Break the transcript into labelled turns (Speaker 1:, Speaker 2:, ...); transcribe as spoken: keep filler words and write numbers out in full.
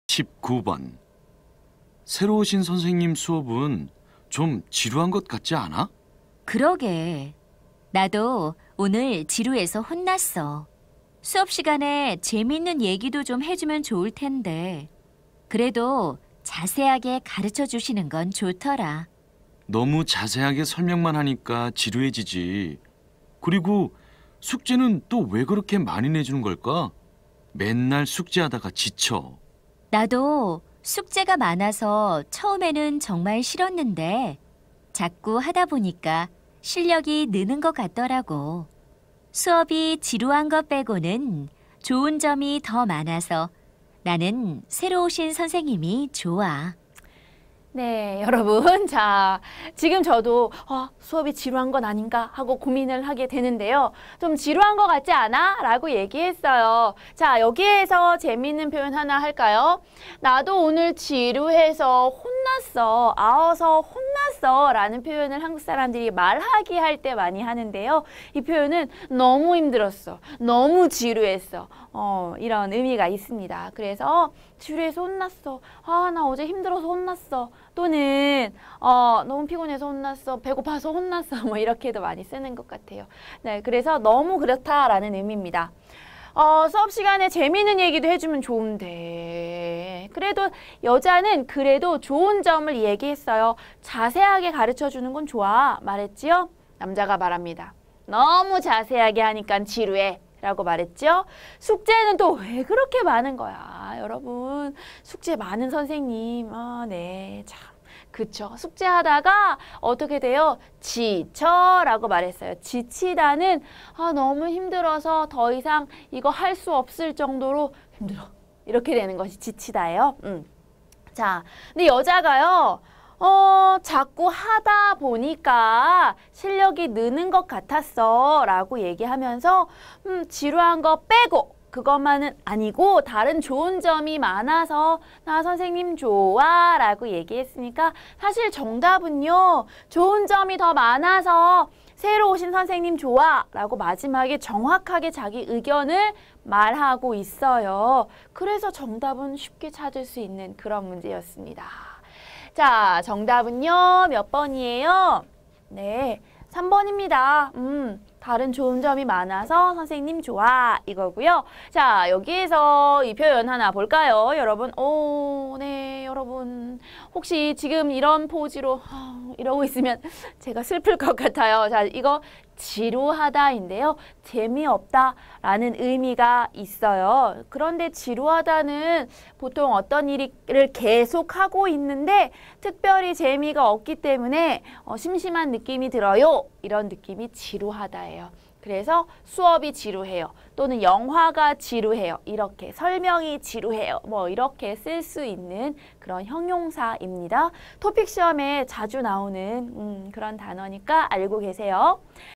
Speaker 1: 십구 번. 새로 오신 선생님 수업은 좀 지루한 것 같지 않아?
Speaker 2: 그러게. 나도 오늘 지루해서 혼났어. 수업 시간에 재밌는 얘기도 좀 해주면 좋을 텐데. 그래도 자세하게 가르쳐 주시는 건 좋더라.
Speaker 1: 너무 자세하게 설명만 하니까 지루해지지. 그리고 숙제는 또 왜 그렇게 많이 내주는 걸까? 맨날 숙제하다가 지쳐.
Speaker 2: 나도 숙제가 많아서 처음에는 정말 싫었는데 자꾸 하다 보니까 실력이 느는 것 같더라고. 수업이 지루한 것 빼고는 좋은 점이 더 많아서 나는 새로 오신 선생님이 좋아.
Speaker 3: 네, 여러분. 자, 지금 저도 어, 수업이 지루한 건 아닌가 하고 고민을 하게 되는데요. 좀 지루한 것 같지 않아? 라고 얘기했어요. 자, 여기에서 재미있는 표현 하나 할까요? 나도 오늘 지루해서 혼났어. 아어서 혼났어. 라는 표현을 한국 사람들이 말하기 할 때 많이 하는데요. 이 표현은 너무 힘들었어. 너무 지루했어. 어, 이런 의미가 있습니다. 그래서 지루해서 혼났어. 아, 나 어제 힘들어서 혼났어. 또는 어, 너무 피곤해서 혼났어. 배고파서 혼났어. 뭐 이렇게도 많이 쓰는 것 같아요. 네, 그래서 너무 그렇다라는 의미입니다. 어, 수업 시간에 재미있는 얘기도 해주면 좋은데 그래도 여자는 그래도 좋은 점을 얘기했어요. 자세하게 가르쳐주는 건 좋아 말했지요? 남자가 말합니다. 너무 자세하게 하니까 지루해. 라고 말했죠. 숙제는 또 왜 그렇게 많은 거야, 여러분. 숙제 많은 선생님. 아, 네, 참. 그쵸. 숙제하다가 어떻게 돼요? 지쳐라고 말했어요. 지치다는 아, 너무 힘들어서 더 이상 이거 할 수 없을 정도로 힘들어. 이렇게 되는 것이 지치다예요. 음. 자, 근데 여자가요. 어, 자꾸 하다 보니까 실력이 느는 것 같았어 라고 얘기하면서 음, 지루한 거 빼고 그것만은 아니고 다른 좋은 점이 많아서 나 선생님 좋아 라고 얘기했으니까 사실 정답은요. 좋은 점이 더 많아서 새로 오신 선생님 좋아 라고 마지막에 정확하게 자기 의견을 말하고 있어요. 그래서 정답은 쉽게 찾을 수 있는 그런 문제였습니다. 자, 정답은요, 몇 번이에요? 네, 삼 번입니다. 음, 다른 좋은 점이 많아서 선생님 좋아, 이거고요. 자, 여기에서 이 표현 하나 볼까요? 여러분, 오, 네, 여러분. 혹시 지금 이런 포즈로 어, 이러고 있으면 제가 슬플 것 같아요. 자, 이거 지루하다인데요. 재미없다라는 의미가 있어요. 그런데 지루하다는 보통 어떤 일을 계속하고 있는데 특별히 재미가 없기 때문에 어, 심심한 느낌이 들어요. 이런 느낌이 지루하다예요. 그래서 수업이 지루해요. 또는 영화가 지루해요. 이렇게 설명이 지루해요. 뭐 이렇게 쓸 수 있는 그런 형용사입니다. 토픽 시험에 자주 나오는 음, 그런 단어니까 알고 계세요.